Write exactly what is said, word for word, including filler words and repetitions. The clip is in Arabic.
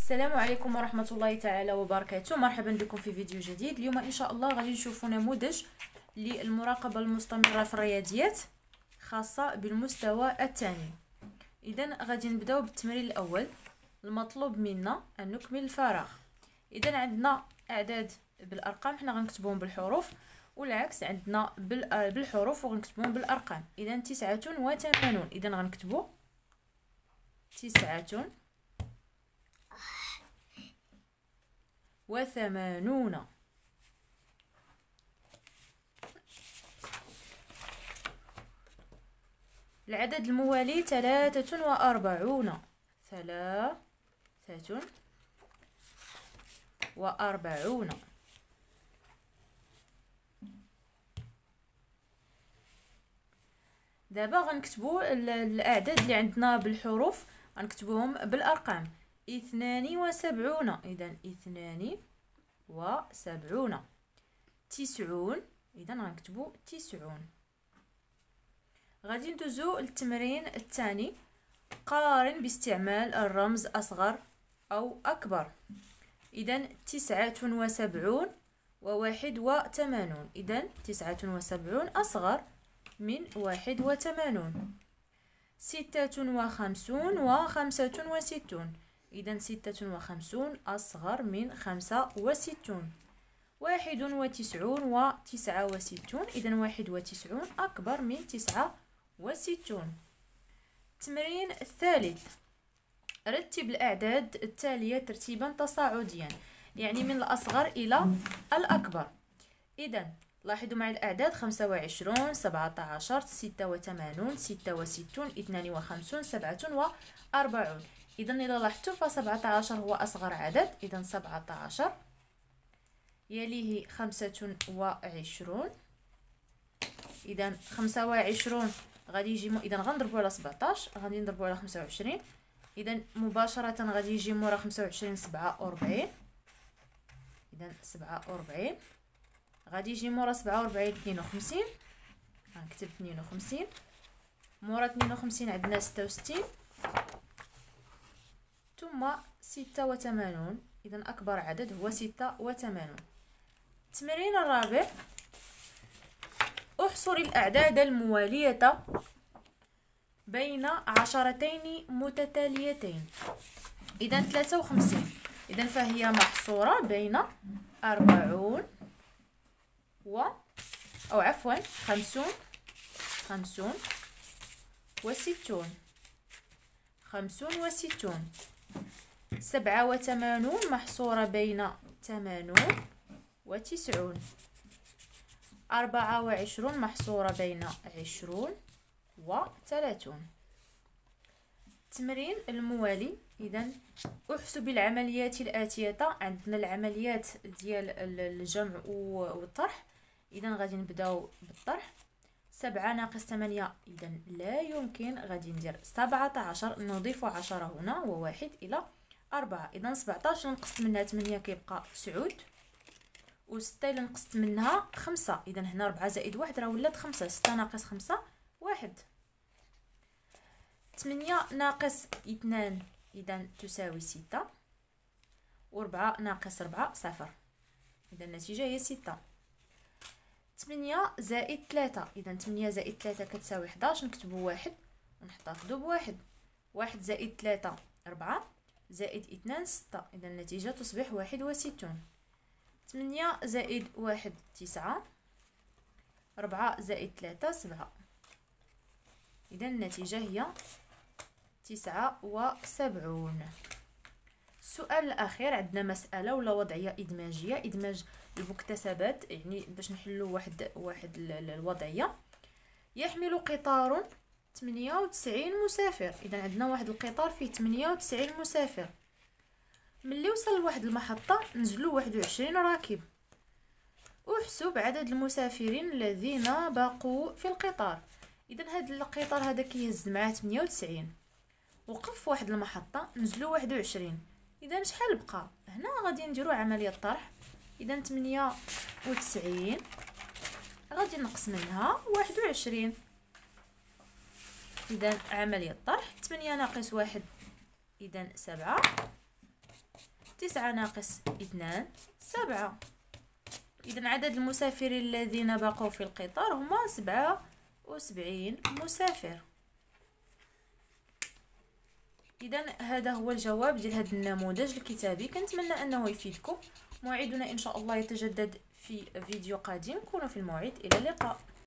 السلام عليكم ورحمة الله تعالى وبركاته. مرحبا بكم في فيديو جديد. اليوم ان شاء الله غادي نشوفوا نموذج للمراقبة المستمرة في الرياضيات خاصة بالمستوى الثاني. اذا غادي نبداو بالتمرين الاول. المطلوب منا ان نكمل الفراغ. اذا عندنا اعداد بالارقام حنا غنكتبوهم بالحروف، والعكس عندنا بالحروف وغنكتبوهم بالارقام. اذا تسعة وثمانون، اذا غنكتبوا تسعة وثمانون. العدد الموالي ثلاثة وأربعون، ثلاثة وأربعون. دابا غنكتبوا الأعداد اللي عندنا بالحروف غنكتبوهم بالأرقام. اثنان وسبعون، إذا اثنان وسبعون. تسعون، إذا غنكتبوا تسعون. غادي ندوزو للتمرين الثاني. قارن باستعمال الرمز أصغر أو أكبر. إذا تسعة وسبعون وواحد وثمانون، إذا تسعة وسبعون أصغر من واحد وثمانون. ستة وخمسون وخمسة وستون، إذا ستة وخمسون أصغر من خمسة وستون. واحد وتسعون وتسعة وستون، إذا واحد وتسعون أكبر من تسعة وستون. التمرين الثالث. رتب الأعداد التالية ترتيبا تصاعديا، يعني من الأصغر إلى الأكبر. إذا لاحظوا معي الأعداد: خمسة وعشرون، سبعة عشر، ستة وثمانون، ستة وستون، اثنان وخمسون، سبعة وأربعون. إذا إذا لاحظتوا فسبعة عشر هو أصغر عدد، إذا سبعة عشر. يليه خمسة وعشرون، إذا خمسة وعشرون غادي يجي م... إذا غنضربو على سبعطاش، غادي نضربو على خمسة وعشرين، إذا مباشرة غادي يجي مورا خمسة وعشرين سبعة وربعين، إذا سبعة وربعين. غادي يجي مورا سبعة وربعين اثنين وخمسين، غنكتب اثنين وخمسين. مورا اثنين وخمسين عندنا ستة وستين، ثم ستة وثمانون، إذا أكبر عدد هو ستة وثمانون. التمرين الرابع. احصر الأعداد الموالية بين عشرتين متتاليتين. إذا ثلاثة وخمسين، إذا فهي محصورة بين أربعون و أو عفوا خمسون، خمسون وستون، خمسون وستون. سبعة وثمانون محصورة بين ثمانون وتسعون. أربعة وعشرون محصورة بين عشرون وثلاثون. التمرين الموالي. إذا احسب العمليات الآتية. عندنا العمليات ديال الجمع والطرح. إذا غادي نبداو بالطرح. سبعة ناقص ثمانية، إذا لا يمكن، غادي ندير سبعة عشر، نضيف عشرة هنا وواحد إلى أربعة، إذا سبعطاش نقصت منها ثمانية كيبقى تسعود، وستة إلا نقصت منها خمسة، إذا هنا ربعة زائد واحد راه ولات خمسة. ستة ناقص خمسة واحد. ثمانية ناقص اثنان، إذا تساوي ستة، وربعة ناقص ربعة صفر، إذا النتيجة هي ستة. ثمانية زائد ثلاثة، إذا ثمانية زائد ثلاثة كتساوي حداش، نكتبو واحد ونحتفظو بواحد. واحد زائد ثلاثة ربعة، زائد اثنان ستة، إذا النتيجة تصبح واحد وستون. ثمانية زائد واحد تسعة، ربعة زائد ثلاثة سبعة، إذا النتيجة هي تسعة وسبعون. السؤال الأخير. عندنا مسألة ولا وضعية إدماجية، إدماج المكتسبات، يعني باش نحلو واحد واحد الوضعية. يحمل قطار ثمانية وتسعين مسافر، إذا عندنا واحد القطار فيه ثمانية وتسعين مسافر. ملي وصل لواحد المحطة نزلوا واحد وعشرين راكب. احسب عدد المسافرين الذين بقوا في القطار. إذا هاد القطار هذا كيهز معاه ثمانية وتسعين، وقف واحد المحطة نزلوا واحد وعشرين، إذا شحال بقى؟ هنا غادي نديرو عملية طرح. إذا ثمانية وتسعين غادي نقص منها واحد وعشرين، إذا عملية طرح. ثمانية ناقص واحد إذا سبعة، تسعة ناقص اثنان سبعة. إذا عدد المسافرين الذين بقوا في القطار هما سبعة وسبعين مسافر. إذا هذا هو الجواب ديال هذا النموذج الكتابي. كنتمنى أنه يفيدكم. موعدنا إن شاء الله يتجدد في فيديو قادم. كونوا في الموعد. إلى اللقاء.